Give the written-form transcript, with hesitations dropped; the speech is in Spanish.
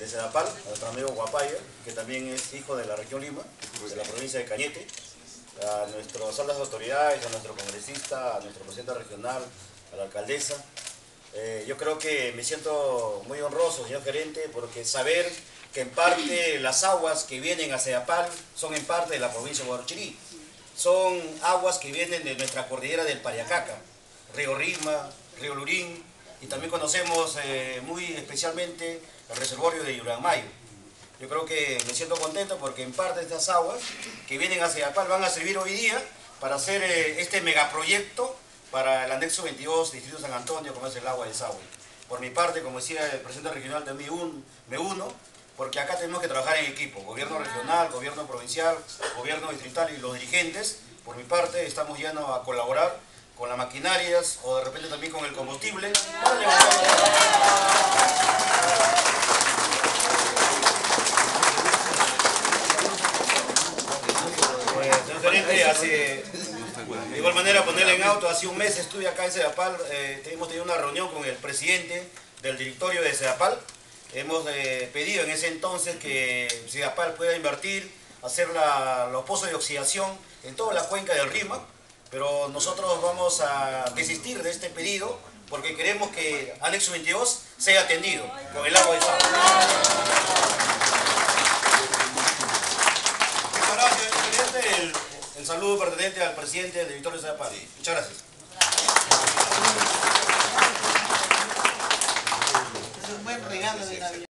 de Sedapal, a nuestro amigo Guapaya, que también es hijo de la región Lima, de la provincia de Cañete, a nuestras altas autoridades, a nuestro congresista, a nuestro presidente regional, a la alcaldesa. Yo creo que me siento muy honroso, señor gerente, porque saber que en parte las aguas que vienen a Sedapal son en parte de la provincia de Huarochirí. Son aguas que vienen de nuestra cordillera del Pariacaca, Río Risma, Río Lurín, y también conocemos muy especialmente el reservorio de Yuramayo. Yo creo que me siento contento porque en parte de estas aguas que vienen a Sedapal van a servir hoy día para hacer este megaproyecto para el anexo 22 de Distrito San Antonio, como es el agua de desagüe. Por mi parte, como decía el presidente regional, también me uno, porque acá tenemos que trabajar en equipo, gobierno regional, gobierno provincial, gobierno distrital y los dirigentes. Por mi parte, estamos yendo a colaborar con las maquinarias o de repente también con el combustible para levantar. Señor gerente, de igual manera ponerle en auto, hace un mes estuve acá en Sedapal, hemos tenido una reunión con el presidente del directorio de Sedapal. Hemos pedido en ese entonces que Sedapal pueda invertir, hacer los pozos de oxidación en toda la cuenca del Risma, pero nosotros vamos a desistir de este pedido porque queremos que anexo 22 sea atendido con el agua de desagüe. Muchas gracias, señor presidente. El saludo pertenece al presidente del directorio de Sedapal. Muchas gracias. Es un buen regalo de Navidad.